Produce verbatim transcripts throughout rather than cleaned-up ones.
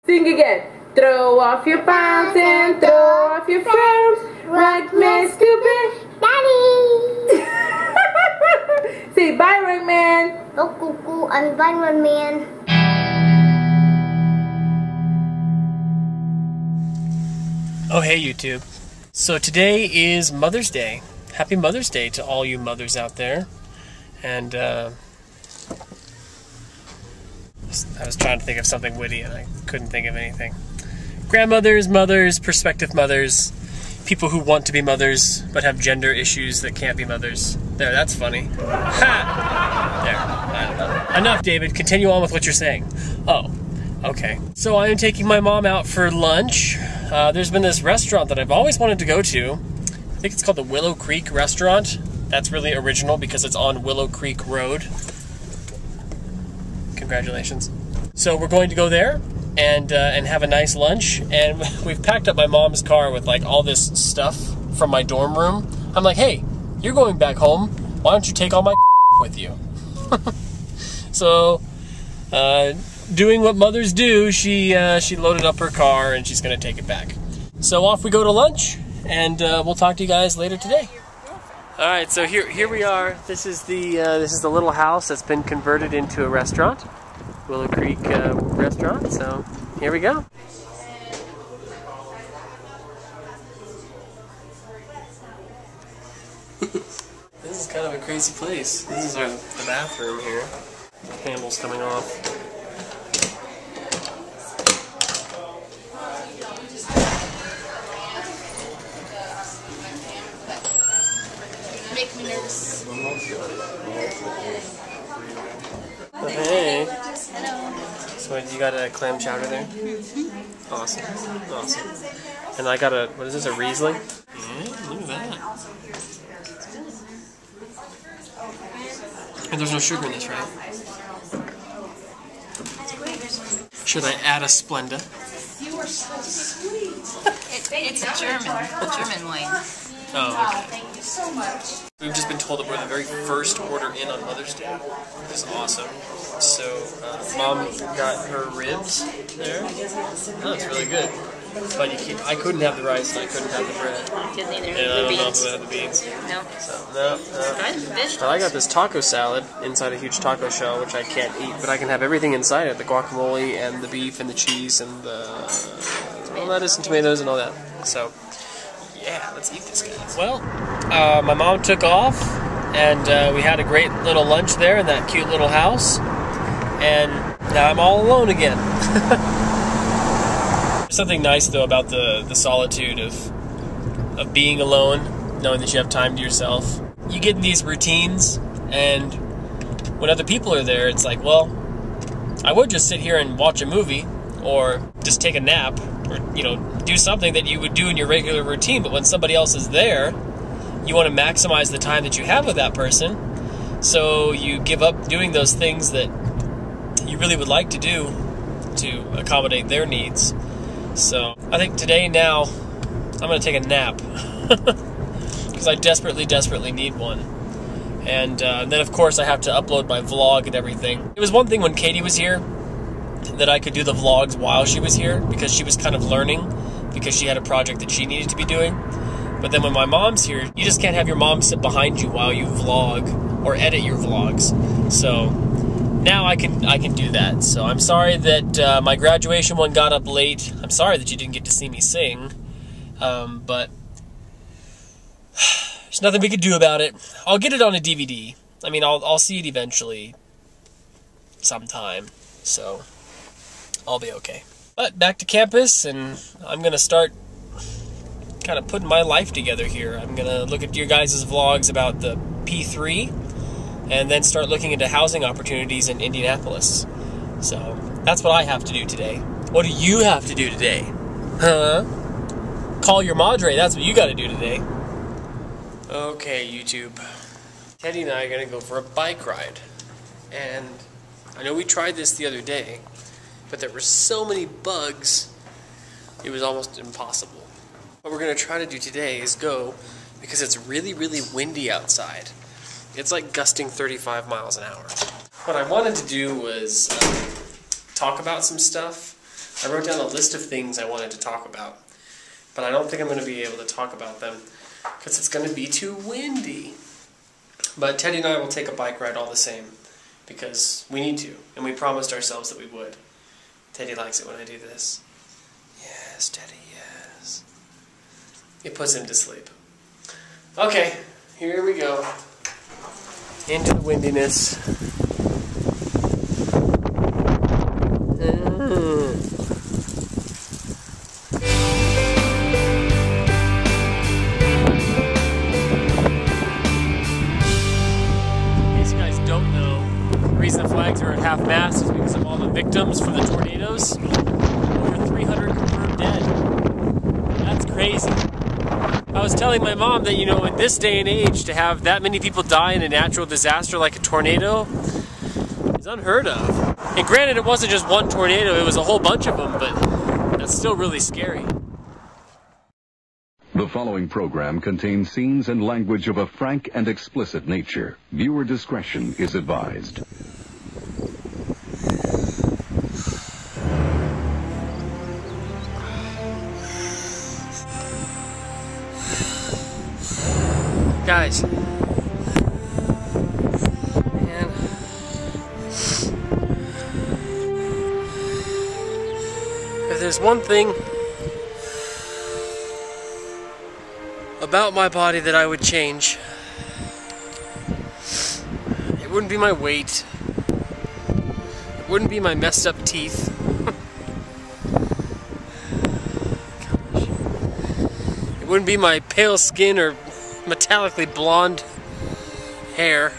Sing again. Throw off your pounds and throw off your frowns. Runkman stupid. Daddy! Say bye, Runkman. Go cuckoo. I'm bye, Runkman. Oh, hey, YouTube. So today is Mother's Day. Happy Mother's Day to all you mothers out there. And, uh... I was trying to think of something witty and I couldn't think of anything. Grandmothers, mothers, prospective mothers, people who want to be mothers but have gender issues that can't be mothers. There, that's funny. Ha! There, I don't know. Enough, David. Continue on with what you're saying. Oh, okay. So I am taking my mom out for lunch. Uh, there's been this restaurant that I've always wanted to go to. I think it's called the Willow Creek Restaurant. That's really original because it's on Willow Creek Road. Congratulations. So we're going to go there and uh, and have a nice lunch. And we've packed up my mom's car with like all this stuff from my dorm room. I'm like, hey, you're going back home. Why don't you take all my with you? So, uh, doing what mothers do, she uh, she loaded up her car and she's gonna take it back. So off we go to lunch, and uh, we'll talk to you guys later today. All right, so here here we are. This is the uh, this is the little house that's been converted into a restaurant, Willow Creek uh, Restaurant. So here we go. This is kind of a crazy place. This is our the bathroom here. The handle's coming off. Make me nervous. Oh, hey. Hello. So you got a clam chowder there? Mm-hmm. Awesome. Awesome. And I got a, what is this, a Riesling? Yeah, look at that. And there's no sugar in this, right? Should I add a Splenda? You are so sweet. It, it's a German, German wine. Oh, okay. Thank you so much. We've just been told that we're the very first order in on Mother's Day, which is awesome. So, uh, Mom got her ribs there. Oh, it's really good. But you keep, I couldn't have the rice and I couldn't have the bread. Didn't either. And I The don't know beans. if I had the beans. No. So, no, no. Good. Fish. But I got this taco salad inside a huge taco shell, which I can't eat, but I can have everything inside it, the guacamole and the beef and the cheese and the uh, lettuce and tomatoes and all that. So, yeah, let's eat this, guys. Well, uh, my mom took off, and uh, we had a great little lunch there in that cute little house, and now I'm all alone again. There's something nice, though, about the, the solitude of, of being alone, knowing that you have time to yourself. You get in these routines, and when other people are there, it's like, well, I would just sit here and watch a movie, or just take a nap, or, you know, do something that you would do in your regular routine. But when somebody else is there, you want to maximize the time that you have with that person, so you give up doing those things that you really would like to do to accommodate their needs. So I think today now I'm going to take a nap because I desperately, desperately need one. And uh, then, of course, I have to upload my vlog and everything. It was one thing when Katie was here that I could do the vlogs while she was here because she was kind of learning because she had a project that she needed to be doing. But then when my mom's here, you just can't have your mom sit behind you while you vlog or edit your vlogs. So now I can I can do that. So I'm sorry that uh, my graduation one got up late. I'm sorry that you didn't get to see me sing. Um, but there's nothing we could do about it. I'll get it on a D V D. I mean, I'll, I'll see it eventually sometime. So I'll be okay. But back to campus, and I'm going to start kind of putting my life together here. I'm going to look at your guys' vlogs about the P three, and then start looking into housing opportunities in Indianapolis. So that's what I have to do today. What do you have to do today? Huh? Call your madre, that's what you got to do today. Okay, YouTube. Teddy and I are going to go for a bike ride. And I know we tried this the other day, but there were so many bugs, it was almost impossible. What we're going to try to do today is go, because it's really, really windy outside. It's like gusting thirty-five miles an hour. What I wanted to do was um, talk about some stuff I wrote down a list of things I wanted to talk about, but I don't think I'm going to be able to talk about them because it's going to be too windy. But Teddy and I will take a bike ride all the same because we need to, and we promised ourselves that we would. Teddy likes it when I do this. Yes, Teddy, yes. It puts him to sleep. Okay, here we go. Into the windiness. The flags are at half-mast is because of all the victims from the tornadoes. Over three hundred confirmed dead. That's crazy. I was telling my mom that, you know, in this day and age, to have that many people die in a natural disaster like a tornado is unheard of. And granted, it wasn't just one tornado, it was a whole bunch of them, but that's still really scary. The following program contains scenes and language of a frank and explicit nature. Viewer discretion is advised. Guys, man, if there's one thing about my body that I would change, it wouldn't be my weight, it wouldn't be my messed up teeth. Gosh. It wouldn't be my pale skin or metallically blonde hair.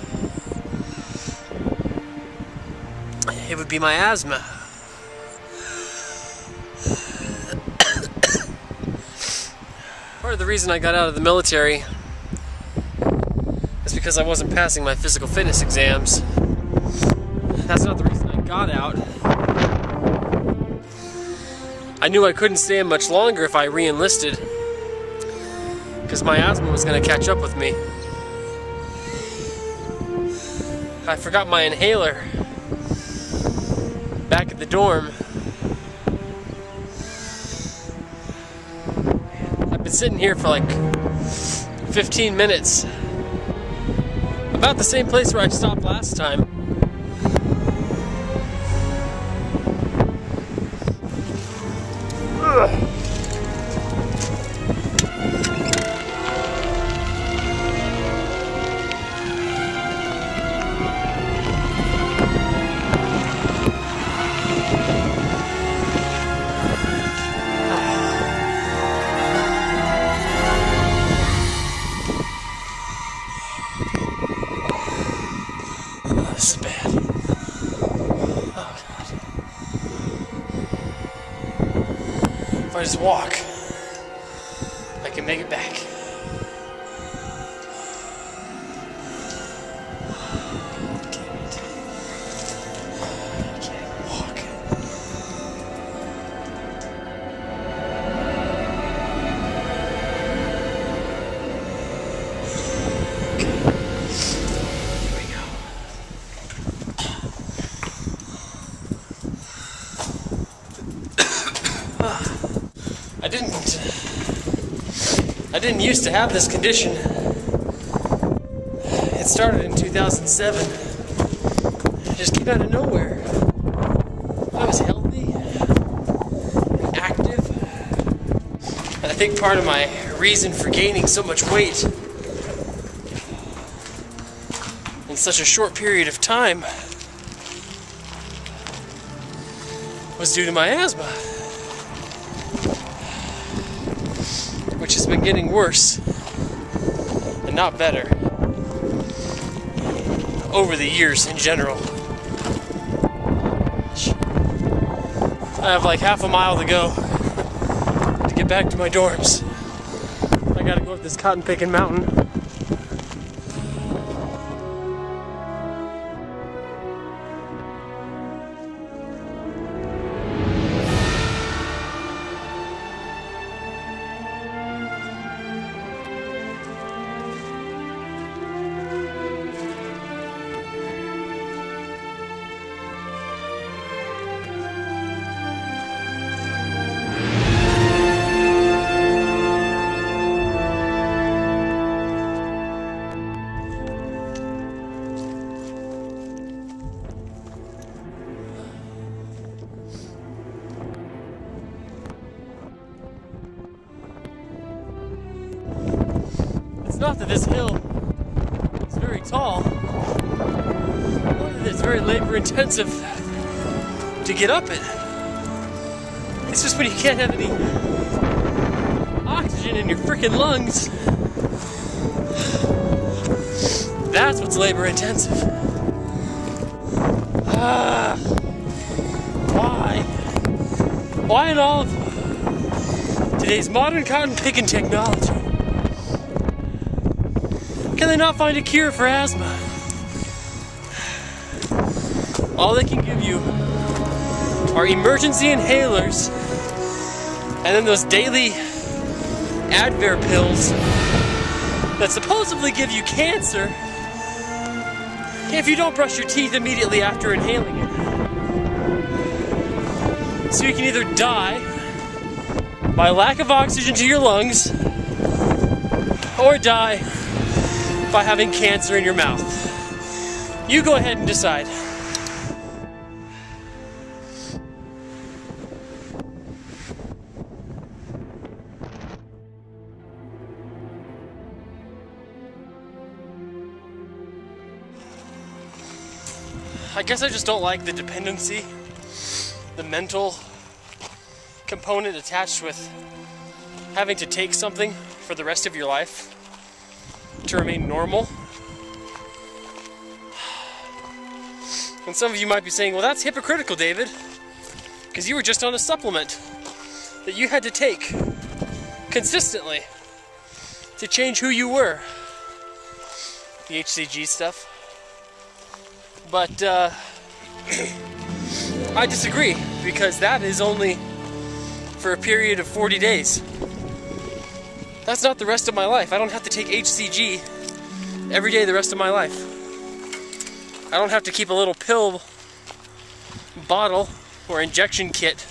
It would be my asthma. Part of the reason I got out of the military is because I wasn't passing my physical fitness exams. That's not the reason I got out. I knew I couldn't stay in much longer if I re-enlisted, because my asthma was going to catch up with me. I forgot my inhaler back at the dorm. I've been sitting here for like fifteen minutes. About the same place where I stopped last time. Ugh. This is bad. Oh, God. If I just walk, I can make it back. Damn it. I can't walk. I didn't, I didn't used to have this condition. It started in two thousand seven. It just came out of nowhere. I was healthy, active. And I think part of my reason for gaining so much weight in such a short period of time was due to my asthma, which has been getting worse and not better over the years in general. I have like half a mile to go to get back to my dorms. I gotta go up this cotton picking mountain. It's not that this hill is very tall, nor that it's very labor intensive to get up it. It's just when you can't have any oxygen in your freaking lungs, that's what's labor intensive. Ah, why? Why in all of today's modern cotton picking technology can they not find a cure for asthma? All they can give you are emergency inhalers and then those daily Advair pills that supposedly give you cancer if you don't brush your teeth immediately after inhaling it. So you can either die by lack of oxygen to your lungs or die by having cancer in your mouth. You go ahead and decide. I guess I just don't like the dependency, the mental component attached with having to take something for the rest of your life to remain normal. And some of you might be saying, well, that's hypocritical, David, because you were just on a supplement that you had to take consistently to change who you were. The H C G stuff. But uh, I disagree, because that is only for a period of forty days. That's not the rest of my life. I don't have to take H C G every day the rest of my life. I don't have to keep a little pill bottle or injection kit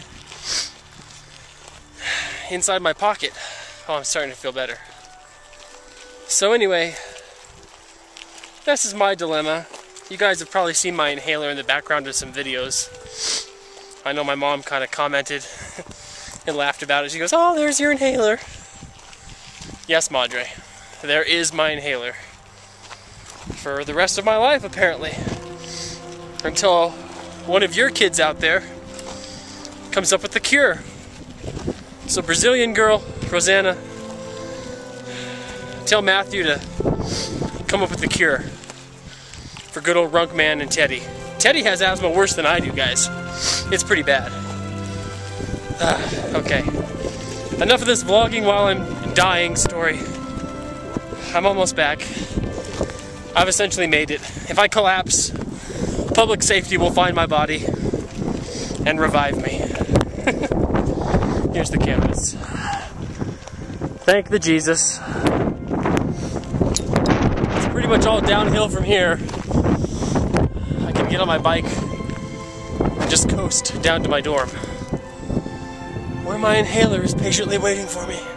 inside my pocket. Oh, I'm starting to feel better. So anyway, this is my dilemma. You guys have probably seen my inhaler in the background of some videos. I know my mom kind of commented and laughed about it. She goes, oh, there's your inhaler. Yes, Madre, there is my inhaler. For the rest of my life, apparently. Until one of your kids out there comes up with the cure. So Brazilian girl, Rosanna, tell Matthew to come up with the cure for good old Runkman and Teddy. Teddy has asthma worse than I do, guys. It's pretty bad. Uh, okay. Enough of this vlogging while I'm dying story. I'm almost back. I've essentially made it. If I collapse, public safety will find my body and revive me. Here's the canvas. Thank the Jesus. It's pretty much all downhill from here. I can get on my bike and just coast down to my dorm, where my inhaler is patiently waiting for me.